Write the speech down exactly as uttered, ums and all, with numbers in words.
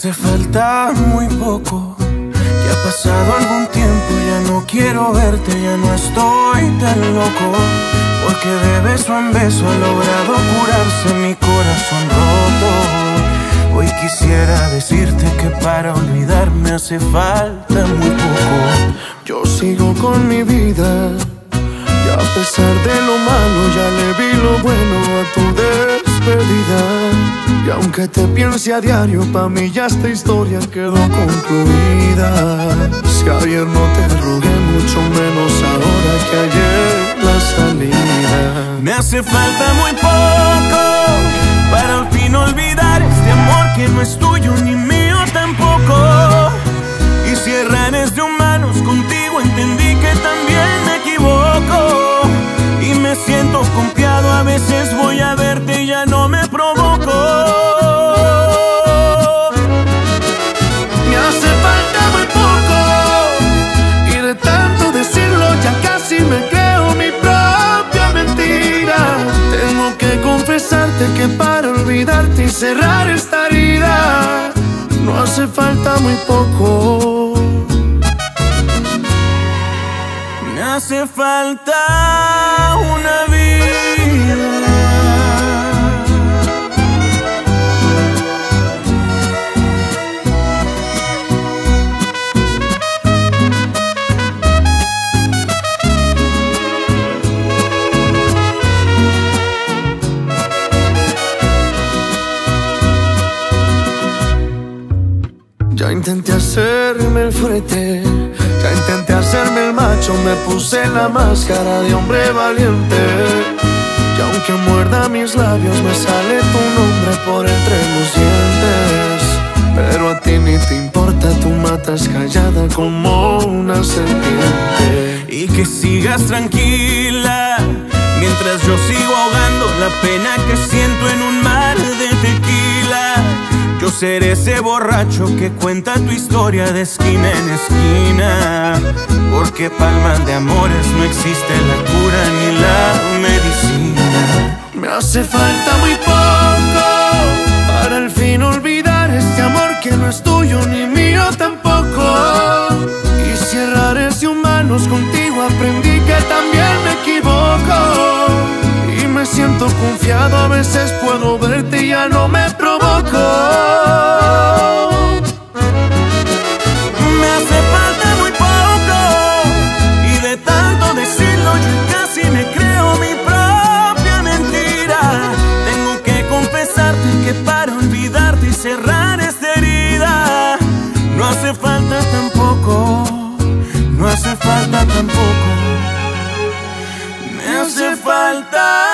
hace falta muy poco, ya ha pasado algún tiempo, ya no quiero verte, ya no estoy tan loco, porque de beso en beso ha logrado curarse mi corazón roto. Hoy quisiera decirte que para olvidarme hace falta muy poco. Yo sigo con mi vida, y a pesar de lo malo ya le vi lo bueno a tu despedida. Y aunque te piense a diario, pa' mí ya esta historia quedó concluida. Si ayer no te rogué, mucho menos ahora que ayer la salida. Me hace falta muy poco para al fin olvidar este amor que no es tuyo ni mío tampoco. Y si errar de humanos, contigo entendí que también me equivoco. Y me siento confiado, a veces voy a verte y ya no me provoco. Me hace falta muy poco, y de tanto decirlo ya casi me creo mi propia mentira. Tengo que confesarte que para olvidarte y cerrar esta herida no hace falta muy poco. Me hace falta una vida. Ya intenté hacerme el fuerte, ya intenté hacerme el macho, me puse la máscara de hombre valiente. Y aunque muerda mis labios, me sale tu nombre por entre los dientes. Pero a ti ni te importa, tú matas callada como una serpiente. Y que sigas tranquila, mientras yo sigo ahogando la pena que siento en un mar de tequila. Yo seré ese borracho que cuenta tu historia de esquina en esquina, porque palmas de amores no existe la cura ni la medicina. Me hace falta muy poco para al fin olvidar este amor que no es tuyo ni mío tampoco. Y si errares de humanos, contigo aprendí que también me equivoco. Y me siento confiado, a veces puedo verte y ya no me provoco. Me hace falta muy poco, y de tanto decirlo yo casi me creo mi propia mentira. Tengo que confesarte que para olvidarte y cerrar esta herida no hace falta tampoco, no hace falta tampoco. Me hace falta